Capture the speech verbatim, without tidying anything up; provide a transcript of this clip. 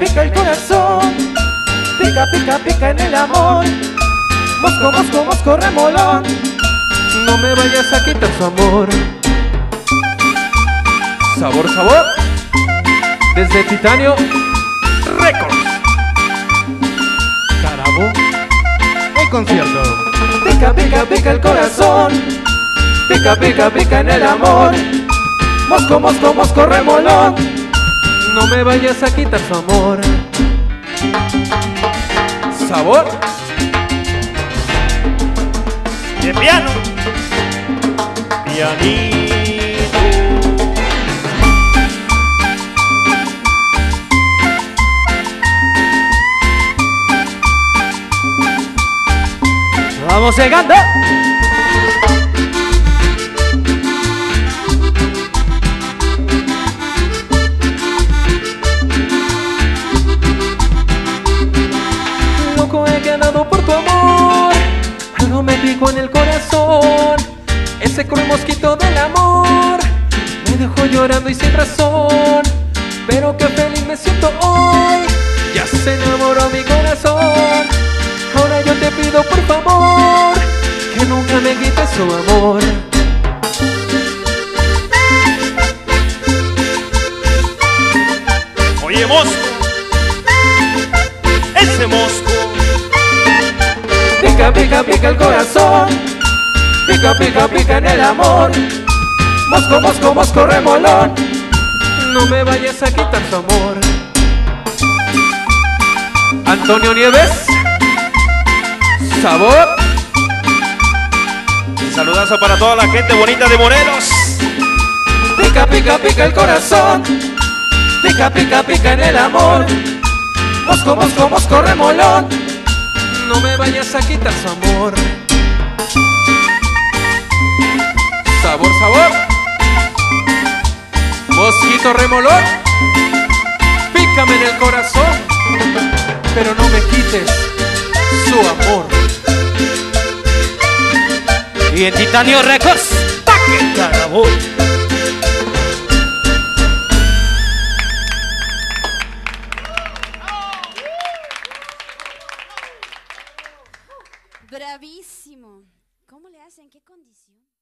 pica el corazón, pica, pica, pica en el amor. Mosco, mosco, mosco, remolón, no me vayas a quitar su amor. Sabor, sabor, desde Titanio Records. Carabo, el concierto. Pica, pica, pica el corazón, pica, pica, pica en el amor. Mosco, mosco, mosco, remolón, no me vayas a quitar su amor. Sabor de piano, pianito. Vamos llegando. Loco he quedado por tu amor, algo me picó en el corazón. Ese cruel mosquito del amor me dejó llorando y sin razón. Pero qué feliz me siento hoy, ya se enamoró mi corazón. Ahora yo te pido por favor que nunca me quites su amor. Oye, mosco, ese mosco. Pica, pica, pica el corazón, pica, pica, pica en el amor. Mosco, mosco, mosco, remolón, no me vayas a quitar su amor. Antonio Nieves, sabor. Un saludazo para toda la gente bonita de Morelos. Pica, pica, pica el corazón, pica, pica, pica en el amor. Mosco, mosco, mosco, remolón, no me vayas a quitar su amor. Sabor, sabor, mosquito remolón, pícame en el corazón, pero no me quites su amor. Y en Titanio Records, ¡paque! Carabú. Bravísimo. ¿Cómo le hacen? ¿Qué condición?